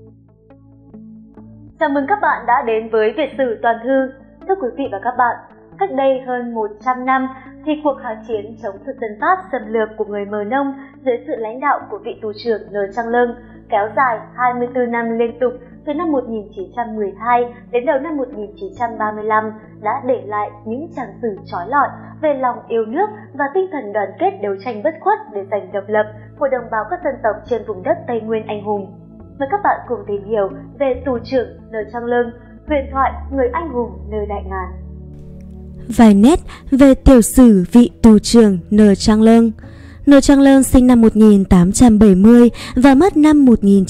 Chào mừng các bạn đã đến với Việt sử toàn thư. Thưa quý vị và các bạn, cách đây hơn 100 năm thì cuộc kháng chiến chống thực dân Pháp xâm lược của người Mờ Nông dưới sự lãnh đạo của vị tù trưởng N. Trang Lương kéo dài 24 năm liên tục từ năm 1912 đến đầu năm 1935 đã để lại những trang sử chói lọi về lòng yêu nước và tinh thần đoàn kết đấu tranh bất khuất để giành độc lập của đồng bào các dân tộc trên vùng đất Tây Nguyên anh hùng. Mời các bạn cùng tìm hiểu về tù trưởng N. Trang Lương, huyền thoại người anh hùng nơi Đại Ngàn. Vài nét về tiểu sử vị tù trưởng N. Trang Lương. N. Trang Lương sinh năm 1870 và mất năm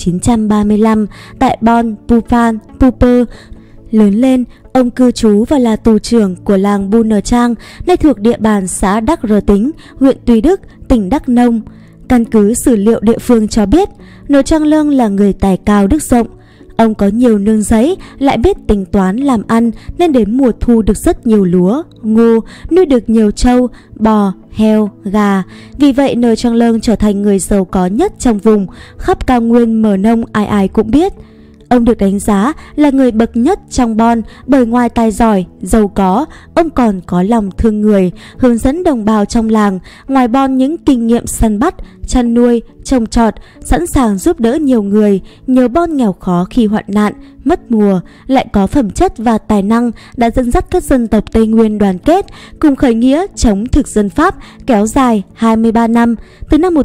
1935 tại Bon Bupan, Puper. Lớn lên, ông cư trú và là tù trưởng của làng Bu Nờ Trang, nay thuộc địa bàn xã Đắc Rờ Tính, huyện Tuy Đức, tỉnh Đắk Nông. Căn cứ sử liệu địa phương cho biết, N. Trang Lương là người tài cao đức rộng. Ông có nhiều nương giấy, lại biết tính toán làm ăn nên đến mùa thu được rất nhiều lúa, ngô, nuôi được nhiều trâu, bò, heo, gà. Vì vậy N. Trang Lương trở thành người giàu có nhất trong vùng, khắp cao nguyên Mờ Nông ai ai cũng biết. Ông được đánh giá là người bậc nhất trong Bon bởi ngoài tài giỏi, giàu có, ông còn có lòng thương người, hướng dẫn đồng bào trong làng, ngoài Bon những kinh nghiệm săn bắt, chăn nuôi, trồng trọt, sẵn sàng giúp đỡ nhiều người, nhiều Bon nghèo khó khi hoạn nạn, mất mùa, lại có phẩm chất và tài năng đã dẫn dắt các dân tộc Tây Nguyên đoàn kết, cùng khởi nghĩa chống thực dân Pháp kéo dài 23 năm, từ năm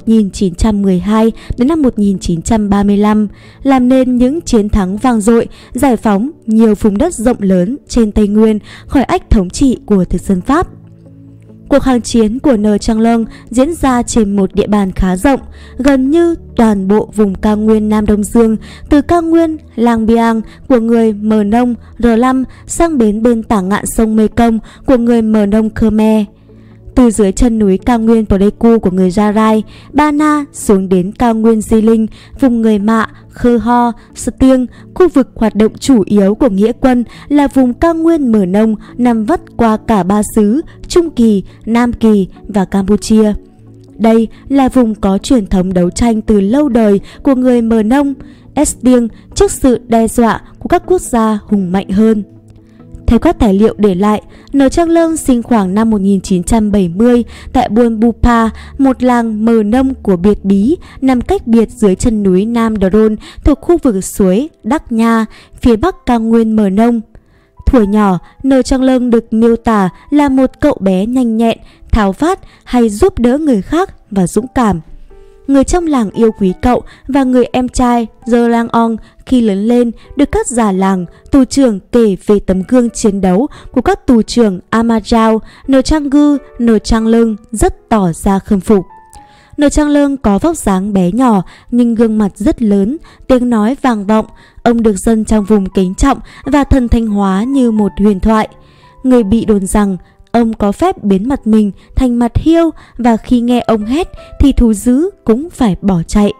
1912 đến năm 1935, làm nên những chiến thắng vang dội, giải phóng nhiều vùng đất rộng lớn trên Tây Nguyên khỏi ách thống trị của thực dân Pháp. Cuộc kháng chiến của N. Trang Lương diễn ra trên một địa bàn khá rộng, gần như toàn bộ vùng cao nguyên Nam Đông Dương, từ cao nguyên Lang Biang của người Mờ Nông R. Lâm sang bến bên tả ngạn sông Mê Công của người Mờ Nông Khmer. Từ dưới chân núi cao nguyên Pleiku của người Gia Rai, Ba Na xuống đến cao nguyên Di Linh, vùng người Mạ, Khơ Ho, Stiêng, khu vực hoạt động chủ yếu của nghĩa quân là vùng cao nguyên Mờ Nông nằm vắt qua cả ba xứ Trung Kỳ, Nam Kỳ và Campuchia. Đây là vùng có truyền thống đấu tranh từ lâu đời của người Mờ Nông, Stiêng trước sự đe dọa của các quốc gia hùng mạnh hơn. Theo các tài liệu để lại, N. Trang Lương sinh khoảng năm 1970 tại Buôn Bupa, một làng Mờ Nông của Biệt Bí, nằm cách biệt dưới chân núi Nam Drôn thuộc khu vực suối Đắc Nha, phía bắc cao nguyên Mờ Nông. Thuở nhỏ, N. Trang Lương được miêu tả là một cậu bé nhanh nhẹn, tháo vát, hay giúp đỡ người khác và dũng cảm. Người trong làng yêu quý cậu và người em trai Dơ Lang Ong khi lớn lên được các già làng, tù trưởng kể về tấm gương chiến đấu của các tù trưởng Amajao, N. Trang Gư, N. Trang Lương rất tỏ ra khâm phục. N. Trang Lương có vóc dáng bé nhỏ nhưng gương mặt rất lớn, tiếng nói vang vọng. Ông được dân trong vùng kính trọng và thần thánh hóa như một huyền thoại. Người bị đồn rằng ông có phép biến mặt mình thành mặt hiêu và khi nghe ông hét thì thú dữ cũng phải bỏ chạy.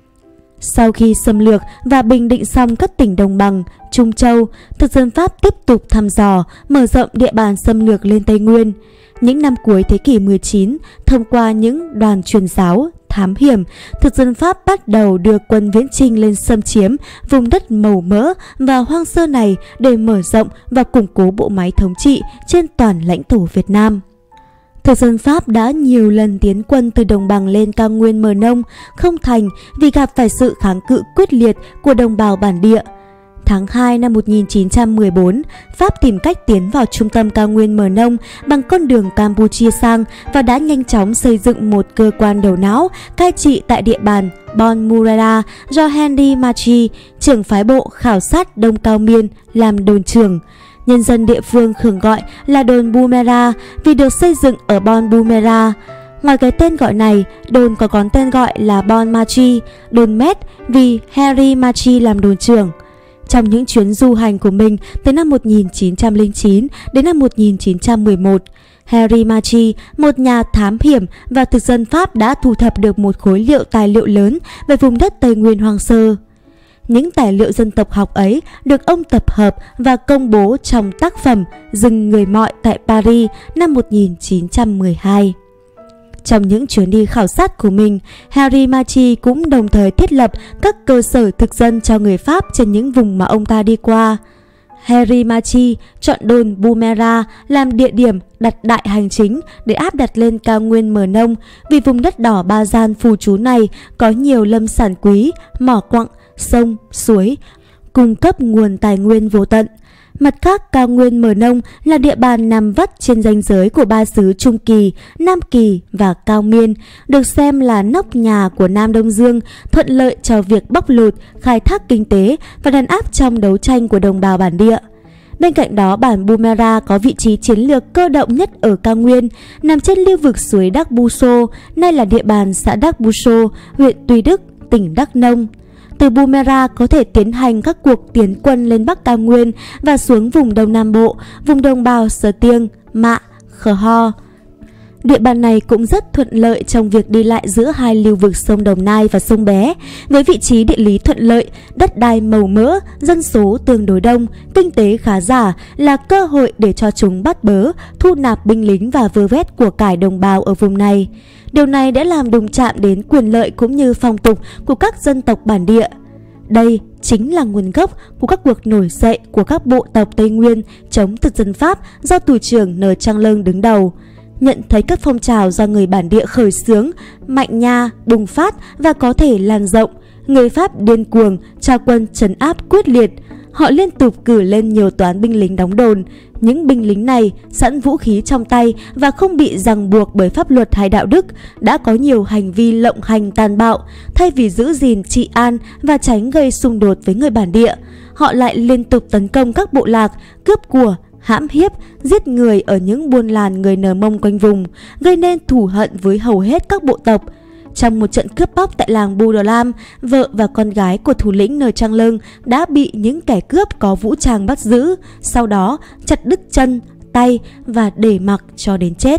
Sau khi xâm lược và bình định xong các tỉnh đồng bằng, Trung Châu, thực dân Pháp tiếp tục thăm dò, mở rộng địa bàn xâm lược lên Tây Nguyên. Những năm cuối thế kỷ 19, thông qua những đoàn truyền giáo, thám hiểm, thực dân Pháp bắt đầu đưa quân viễn chinh lên xâm chiếm vùng đất màu mỡ và hoang sơ này để mở rộng và củng cố bộ máy thống trị trên toàn lãnh thổ Việt Nam. Thực dân Pháp đã nhiều lần tiến quân từ đồng bằng lên cao nguyên Mờ Nông, không thành vì gặp phải sự kháng cự quyết liệt của đồng bào bản địa. Tháng 2 năm 1914, Pháp tìm cách tiến vào trung tâm cao nguyên Mờ Nông bằng con đường Campuchia sang và đã nhanh chóng xây dựng một cơ quan đầu não cai trị tại địa bàn Bon Murara do Henry Machi, trưởng phái bộ khảo sát Đông Cao Miên, làm đồn trưởng. Nhân dân địa phương thường gọi là đồn Bumera vì được xây dựng ở Bon Bumera. Ngoài cái tên gọi này, đồn có tên gọi là Bon Machi, đồn Met vì Henry Machi làm đồn trưởng. Trong những chuyến du hành của mình từ năm 1909 đến năm 1911, Henry Machi, một nhà thám hiểm và thực dân Pháp đã thu thập được một khối liệu tài liệu lớn về vùng đất Tây Nguyên hoang sơ. Những tài liệu dân tộc học ấy được ông tập hợp và công bố trong tác phẩm Rừng Người Mọi tại Paris năm 1912. trong những chuyến đi khảo sát của mình, Henri Matisse cũng đồng thời thiết lập các cơ sở thực dân cho người Pháp trên những vùng mà ông ta đi qua. Henri Matisse chọn đồn Bumera làm địa điểm đặt đại hành chính để áp đặt lên cao nguyên Mờ Nông, vì vùng đất đỏ Ba Gian phù trú này có nhiều lâm sản quý, mỏ quặng, sông, suối, cung cấp nguồn tài nguyên vô tận. Mặt khác, cao nguyên Mờ Nông là địa bàn nằm vắt trên ranh giới của ba xứ Trung Kỳ, Nam Kỳ và Cao Miên, được xem là nóc nhà của Nam Đông Dương, thuận lợi cho việc bóc lột, khai thác kinh tế và đàn áp trong đấu tranh của đồng bào bản địa. Bên cạnh đó, bản Bumera có vị trí chiến lược cơ động nhất ở cao nguyên, nằm trên lưu vực suối Đắc Bu Sô, nay là địa bàn xã Đắc Bu Sô, huyện Tuy Đức, tỉnh Đắk Nông. Từ Bumera có thể tiến hành các cuộc tiến quân lên Bắc cao nguyên và xuống vùng Đông Nam Bộ, vùng đồng bào Sơ Tiêng, Mạ, Khờ Ho. Địa bàn này cũng rất thuận lợi trong việc đi lại giữa hai lưu vực sông Đồng Nai và sông Bé, với vị trí địa lý thuận lợi, đất đai màu mỡ, dân số tương đối đông, kinh tế khá giả, là cơ hội để cho chúng bắt bớ, thu nạp binh lính và vơ vét của cải đồng bào ở vùng này. Điều này đã làm đụng chạm đến quyền lợi cũng như phong tục của các dân tộc bản địa. Đây chính là nguồn gốc của các cuộc nổi dậy của các bộ tộc Tây Nguyên chống thực dân Pháp do tù trưởng N. Trang Lương đứng đầu. Nhận thấy các phong trào do người bản địa khởi xướng, mạnh nha, bùng phát và có thể lan rộng, người Pháp điên cuồng trao quân trấn áp quyết liệt. Họ liên tục cử lên nhiều toán binh lính đóng đồn. Những binh lính này sẵn vũ khí trong tay và không bị ràng buộc bởi pháp luật hay đạo đức, đã có nhiều hành vi lộng hành tàn bạo. Thay vì giữ gìn trị an và tránh gây xung đột với người bản địa, họ lại liên tục tấn công các bộ lạc, cướp của, hãm hiếp, giết người ở những buôn làng người Nờ Mông quanh vùng, gây nên thù hận với hầu hết các bộ tộc. Trong một trận cướp bóc tại làng Bù Đờ Lam, vợ và con gái của thủ lĩnh N. Trang Lương đã bị những kẻ cướp có vũ trang bắt giữ, sau đó chặt đứt chân, tay và để mặc cho đến chết.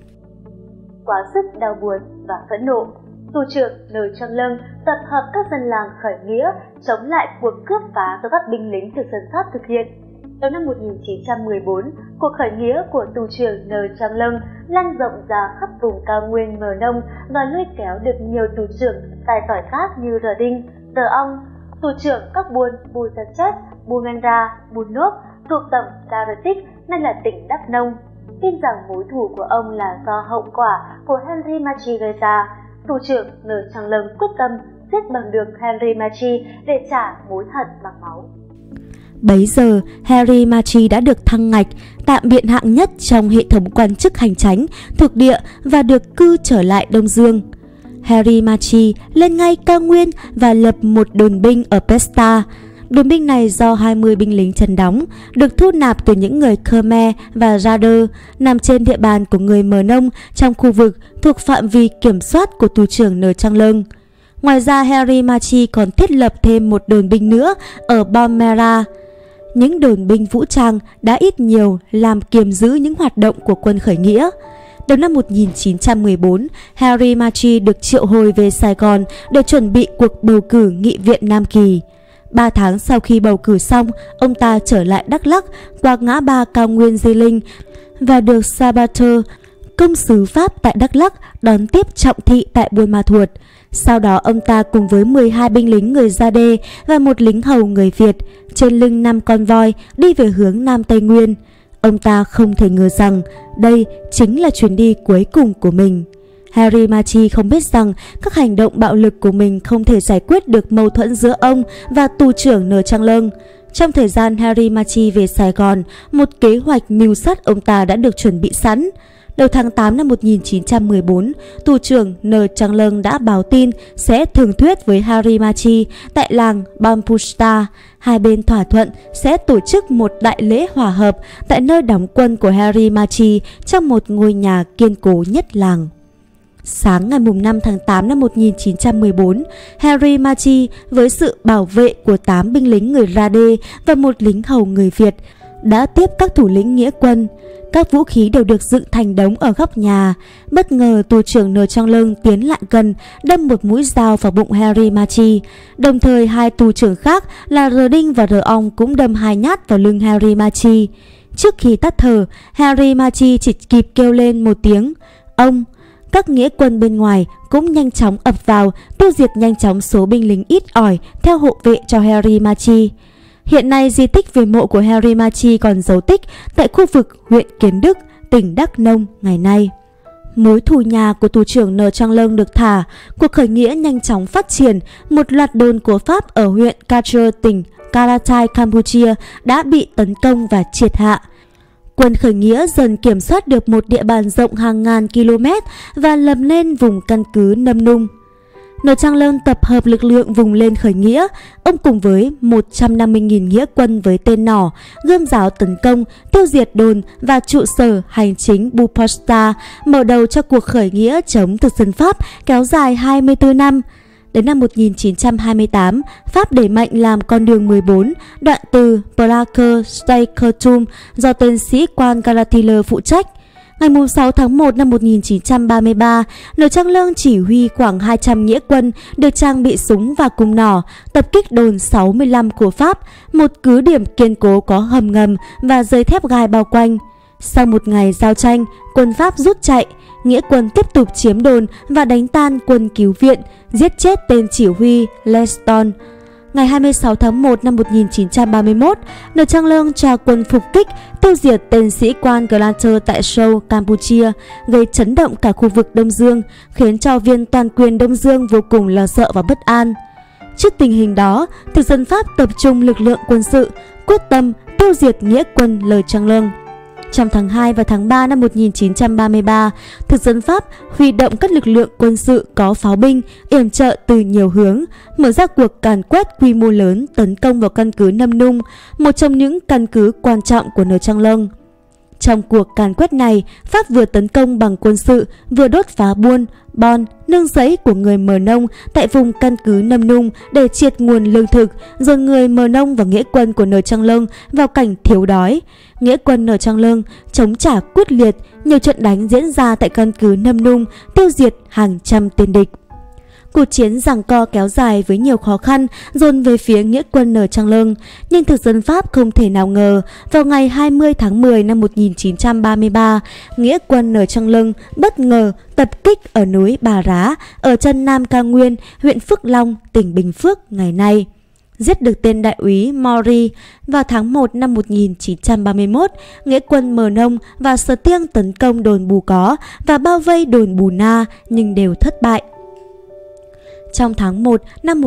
Quá sức đau buồn và phẫn nộ, tù trưởng N. Trang Lương tập hợp các dân làng khởi nghĩa chống lại cuộc cướp phá do các binh lính thực dân Pháp thực hiện. Đầu năm 1914, cuộc khởi nghĩa của tù trưởng N. Trang Lương lan rộng ra khắp vùng cao nguyên Mờ Nông và lôi kéo được nhiều tù trưởng tài giỏi khác như Rờ Đinh, Rờ Ong, tù trưởng các buôn Bù Gia Chất, Bù Men Ra, Bù Nốp thuộc tổng Đa Rơ Tích, nay là tỉnh Đắk Nông. Tin rằng mối thù của ông là do hậu quả của Henri Matisse gây ra, tù trưởng N. Trang Lương quyết tâm giết bằng được Henri Matisse để trả mối hận bằng máu. Bấy giờ, Henri Matisse đã được thăng ngạch, tạm biện hạng nhất trong hệ thống quan chức hành chánh thuộc địa và được cư trở lại Đông Dương. Henri Matisse lên ngay cao nguyên và lập một đồn binh ở Pesta. Đồn binh này do 20 binh lính trần đóng, được thu nạp từ những người Khmer và Rader, nằm trên địa bàn của người Mờ Nông trong khu vực thuộc phạm vi kiểm soát của tù trưởng N. Trang Lương. Ngoài ra, Henri Matisse còn thiết lập thêm một đồn binh nữa ở Bumera. Những đồn binh vũ trang đã ít nhiều làm kiềm giữ những hoạt động của quân khởi nghĩa. Đầu năm 1914, Henri Matisse được triệu hồi về Sài Gòn để chuẩn bị cuộc bầu cử nghị viện Nam Kỳ. 3 tháng sau khi bầu cử xong, ông ta trở lại Đắk Lắk qua ngã ba cao nguyên Di Linh và được Sabater, công sứ Pháp tại Đắk Lắk, đón tiếp trọng thị tại Buôn Ma Thuột. Sau đó ông ta cùng với 12 binh lính người Gia Đê và một lính hầu người Việt trên lưng 5 con voi đi về hướng Nam Tây Nguyên. Ông ta không thể ngờ rằng đây chính là chuyến đi cuối cùng của mình. Henri Matisse không biết rằng các hành động bạo lực của mình không thể giải quyết được mâu thuẫn giữa ông và tù trưởng N. Trang Lương. Trong thời gian Henri Matisse về Sài Gòn, một kế hoạch mưu sát ông ta đã được chuẩn bị sẵn. Đầu tháng 8 năm 1914, tù trưởng N. Trang Lương đã báo tin sẽ thương thuyết với Henri Matisse tại làng Bampusta. Hai bên thỏa thuận sẽ tổ chức một đại lễ hòa hợp tại nơi đóng quân của Henri Matisse trong một ngôi nhà kiên cố nhất làng. Sáng ngày 5 tháng 8 năm 1914, Henri Matisse với sự bảo vệ của 8 binh lính người Rader và một lính hầu người Việt đã tiếp các thủ lĩnh nghĩa quân. Các vũ khí đều được dựng thành đống ở góc nhà. Bất ngờ tù trưởng N. Trang Lương tiến lại gần, đâm một mũi dao vào bụng Henri Matisse. Đồng thời hai tù trưởng khác là R. Đinh và R. Ong cũng đâm 2 nhát vào lưng Henri Matisse. Trước khi tắt thở, Henri Matisse chỉ kịp kêu lên một tiếng "Ông". các nghĩa quân bên ngoài cũng nhanh chóng ập vào, tiêu diệt nhanh chóng số binh lính ít ỏi theo hộ vệ cho Harry Marchi. Hiện nay di tích về mộ của Harry Marchi còn dấu tích tại khu vực huyện Kiến Đức, tỉnh Đắk Nông ngày nay. Mối thù nhà của tù trưởng Nờ Trang Lâng được thả, cuộc khởi nghĩa nhanh chóng phát triển, một loạt đồn của Pháp ở huyện Kachur, tỉnh Karatai, Campuchia đã bị tấn công và triệt hạ. Quân khởi nghĩa dần kiểm soát được một địa bàn rộng hàng ngàn km và lập nên vùng căn cứ Nâm Nung. Nờ Trang Lâng tập hợp lực lượng vùng lên khởi nghĩa, ông cùng với 150.000 nghĩa quân với tên nỏ, gươm giáo tấn công, tiêu diệt đồn và trụ sở hành chính Buposta, mở đầu cho cuộc khởi nghĩa chống thực dân Pháp kéo dài 24 năm. Đến năm 1928, Pháp đẩy mạnh làm con đường 14, đoạn từ Prague Stay Khartoum do tên sĩ quan Garatiller phụ trách. Ngày 6 tháng 1 năm 1933, Nờ Trang Lâng chỉ huy khoảng 200 nghĩa quân được trang bị súng và cung nỏ, tập kích đồn 65 của Pháp, một cứ điểm kiên cố có hầm ngầm và dây thép gai bao quanh. Sau một ngày giao tranh, quân Pháp rút chạy, nghĩa quân tiếp tục chiếm đồn và đánh tan quân cứu viện, giết chết tên chỉ huy Leston. Ngày 26 tháng 1 năm 1931, Nờ Trang Lâng cho quân phục kích, tiêu diệt tên sĩ quan Glanter tại Seoul, Campuchia, gây chấn động cả khu vực Đông Dương, khiến cho viên toàn quyền Đông Dương vô cùng lo sợ và bất an. Trước tình hình đó, thực dân Pháp tập trung lực lượng quân sự, quyết tâm tiêu diệt nghĩa quân Nờ Trang Lâng. Trong tháng 2 và tháng 3 năm 1933, thực dân Pháp huy động các lực lượng quân sự có pháo binh, yểm trợ từ nhiều hướng, mở ra cuộc càn quét quy mô lớn tấn công vào căn cứ Nâm Nung, một trong những căn cứ quan trọng của Nờ Trang Lâng. Trong cuộc càn quét này, Pháp vừa tấn công bằng quân sự, vừa đốt phá buôn, bon, nương rẫy của người Mờ Nông tại vùng căn cứ Nâm Nung để triệt nguồn lương thực, dồn người Mờ Nông và nghĩa quân của Nờ Trang Lâng vào cảnh thiếu đói. Nghĩa quân Nờ Trang Lâng chống trả quyết liệt, nhiều trận đánh diễn ra tại căn cứ Nâm Nung, tiêu diệt hàng trăm tên địch. Cuộc chiến giằng co kéo dài với nhiều khó khăn dồn về phía nghĩa quân Nờ Trang Lâng, nhưng thực dân Pháp không thể nào ngờ vào ngày 20 tháng 10 năm 1933, nghĩa quân Nờ Trang Lâng bất ngờ tập kích ở núi Bà Rá ở chân Nam Cao Nguyên, huyện Phước Long, tỉnh Bình Phước ngày nay. Giết được tên đại úy Mori. Vào tháng 1 năm 1931, nghĩa quân Mờ Nông và Sờ Tiêng tấn công đồn Bù Có và bao vây đồn Bù Na nhưng đều thất bại. Trong tháng 1 năm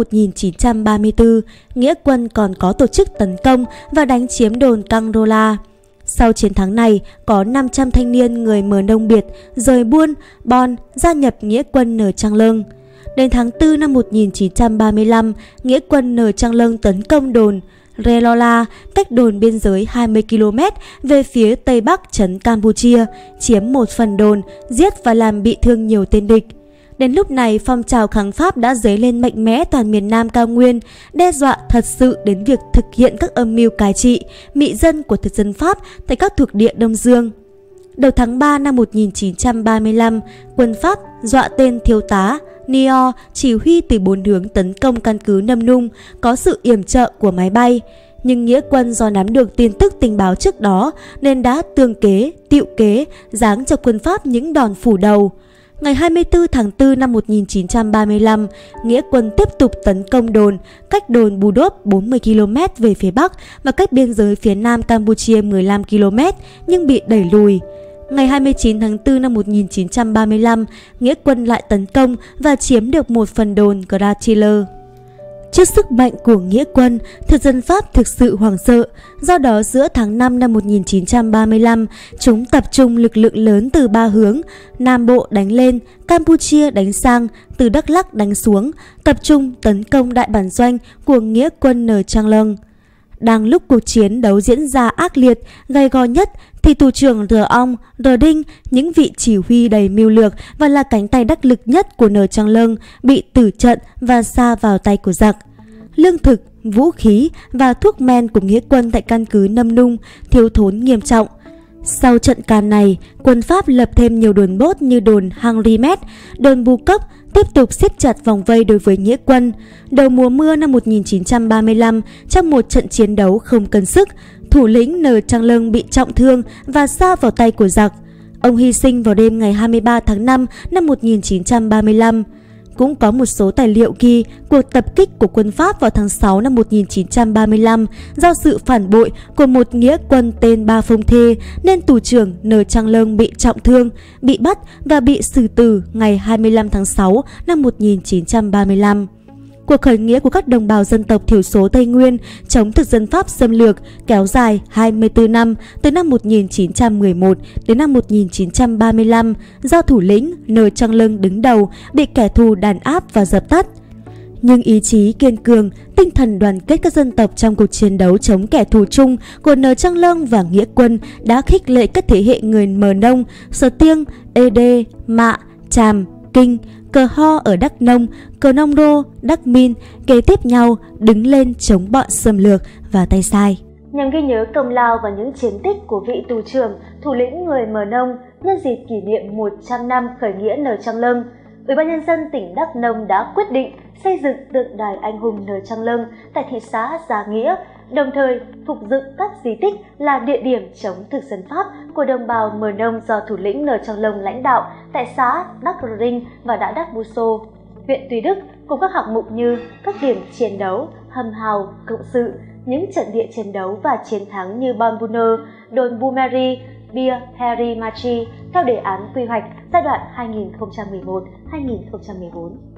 1934, nghĩa quân còn có tổ chức tấn công và đánh chiếm đồn Căng Rô La. Sau chiến thắng này, có 500 thanh niên người Mờ Nông Biệt rời buôn, bon, gia nhập nghĩa quân Nờ Trang Lâng. Đến tháng 4 năm 1935, nghĩa quân Nờ Trang Lâng tấn công đồn Relola, cách đồn biên giới 20 km về phía tây bắc trấn Campuchia, chiếm một phần đồn, giết và làm bị thương nhiều tên địch. Đến lúc này, phong trào kháng Pháp đã dấy lên mạnh mẽ toàn miền Nam Cao Nguyên, đe dọa thật sự đến việc thực hiện các âm mưu cai trị, mị dân của thực dân Pháp tại các thuộc địa Đông Dương. Đầu tháng 3 năm 1935, quân Pháp dọa tên thiếu tá Nio chỉ huy từ 4 hướng tấn công căn cứ Nâm Nung, có sự yểm trợ của máy bay. Nhưng nghĩa quân do nắm được tin tức tình báo trước đó nên đã tương kế, tiệu kế, giáng cho quân Pháp những đòn phủ đầu. Ngày 24 tháng 4 năm 1935, nghĩa quân tiếp tục tấn công đồn, cách đồn Bù Đốp 40 km về phía bắc và cách biên giới phía nam Campuchia 15 km nhưng bị đẩy lùi. Ngày 29 tháng 4 năm 1935, nghĩa quân lại tấn công và chiếm được một phần đồn Gratiller. Trước sức mạnh của nghĩa quân, thực dân Pháp thực sự hoảng sợ. Do đó, giữa tháng 5 năm 1935, chúng tập trung lực lượng lớn từ 3 hướng: Nam Bộ đánh lên, Campuchia đánh sang, từ Đắk Lắk đánh xuống, tập trung tấn công đại bản doanh của nghĩa quân Nờ Trang Lâng. Đang lúc cuộc chiến đấu diễn ra ác liệt, gay go nhất, thì tù trưởng Rờ Ong, Rờ Đinh, những vị chỉ huy đầy mưu lược và là cánh tay đắc lực nhất của Nờ Trang Lâng, bị tử trận và sa vào tay của giặc. Lương thực, vũ khí và thuốc men của nghĩa quân tại căn cứ Nâm Nung thiếu thốn nghiêm trọng. Sau trận càn này, quân Pháp lập thêm nhiều đồn bốt như đồn Hang Rimet, đồn Bù Cốc, tiếp tục siết chặt vòng vây đối với nghĩa quân. Đầu mùa mưa năm 1935, trong một trận chiến đấu không cân sức, thủ lĩnh Nờ Trang Lâng bị trọng thương và sa vào tay của giặc. Ông hy sinh vào đêm ngày 23 tháng 5 năm 1935. Cũng có một số tài liệu ghi cuộc tập kích của quân Pháp vào tháng 6 năm 1935 do sự phản bội của một nghĩa quân tên Ba Phong Thê nên tù trưởng N. Trang Lương bị trọng thương, bị bắt và bị xử tử ngày 25 tháng 6 năm 1935. Cuộc khởi nghĩa của các đồng bào dân tộc thiểu số Tây Nguyên chống thực dân Pháp xâm lược kéo dài 24 năm từ năm 1911 đến năm 1935 do thủ lĩnh N. Trang Lương đứng đầu bị kẻ thù đàn áp và dập tắt. Nhưng ý chí kiên cường, tinh thần đoàn kết các dân tộc trong cuộc chiến đấu chống kẻ thù chung của N. Trang Lương và nghĩa quân đã khích lệ các thế hệ người Mờ Nông, Sờ Tiêng, Ê Đê, Mạ, Tràm, Kinh, Cờ Ho ở Đắk Nông, Cờ Nông Đô, Đắk Min kế tiếp nhau đứng lên chống bọn xâm lược và tay sai. Nhằm ghi nhớ công lao và những chiến tích của vị tù trưởng, thủ lĩnh người Mờ Nông nhân dịp kỷ niệm 100 năm khởi nghĩa N. Trang Lương, Ủy ban nhân dân tỉnh Đắk Nông đã quyết định xây dựng tượng đài anh hùng N. Trang Lương tại thị xã Gia Nghĩa, đồng thời phục dựng các di tích là địa điểm chống thực dân Pháp của đồng bào Mờ Nông do thủ lĩnh N. Trang Lương lãnh đạo tại xã Đắk Rinh và Đắk Bô Sô, huyện Tuy Đức, cùng các hạng mục như các điểm chiến đấu, hầm hào, cộng sự, những trận địa chiến đấu và chiến thắng như Bon Buner, đồn Bumeri, Bir Heri Machi theo đề án quy hoạch giai đoạn 2011-2014.